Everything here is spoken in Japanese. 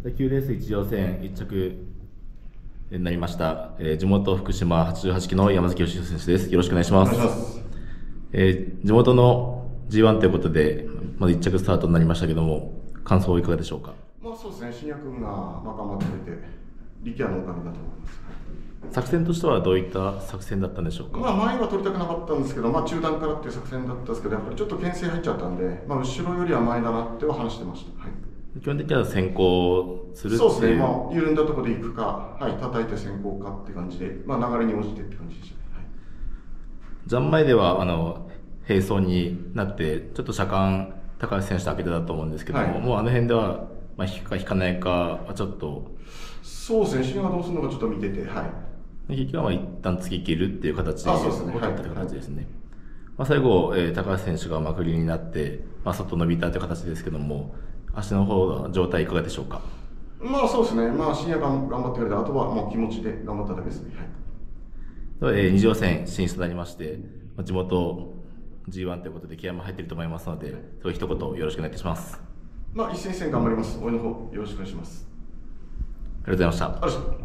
9レース1乗戦1着になりました、地元福島88期の山崎義弘選手です。よろしくお願いします。地元の G1 ということで、まず1着スタートになりましたけども、感想はいかがでしょうか。 そうですね、信也君が頑張ってくれて、力也のおかげだと思います。 作戦としてはどういった作戦だったんでしょうか。 前は取りたくなかったんですけど、中段からっていう作戦だったんですけど、やっぱりちょっと牽制入っちゃったんで、後ろよりは前だなっては話してました。 基本的には先行するっていう。 そうですね、緩んだところで行くか、叩いて先行かって感じで、流れに応じてって感じでしたね。 ジャン前では並走になって、ちょっと車間、高橋選手と開けてたと思うんですけども、もうあの辺では、引くか引かないかはちょっと。 そうですね、信也がどうするのかちょっと見てて、 結局は一旦突き切るっていう形で、 そうですね、 取った形ですね。最後、高橋選手がまくりになって、外伸びたという形ですけども、足の方の状態いかがでしょうか。 そうですね、信也が頑張ってくれて、あとはもう気持ちで頑張っただけですね。 2乗戦進出となりまして、地元 G1 ということで気合も入っていると思いますので、そういう一言よろしくお願いいたします。 一戦一戦頑張ります。応援の方よろしくお願いします。 ありがとうございました。